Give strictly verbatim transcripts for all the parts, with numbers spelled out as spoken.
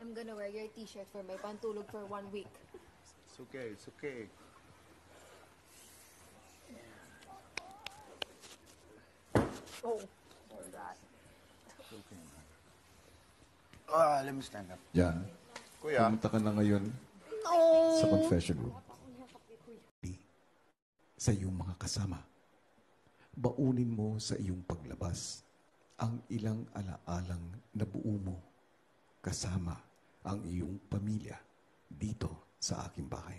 I'm gonna wear your t-shirt for my pantulog for one week. It's okay, it's okay. Oh, what's that? It's okay, man. Ah, let me stand up. Yan. Kuya. Pumunta ka na ngayon No! sa confession room. Sa iyong mga kasama. Baunin mo sa iyong paglabas ang ilang alaalang nabuo mo kasama ang iyong pamilya dito sa aking bahay.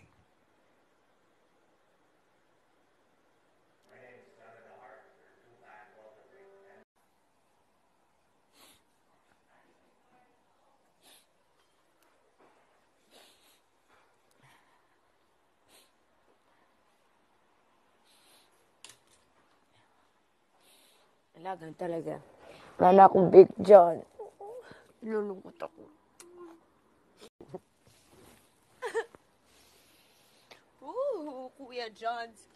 Alagang talaga. Wala na akong Big John. Lulungkot ako. Ooh, Kuya John's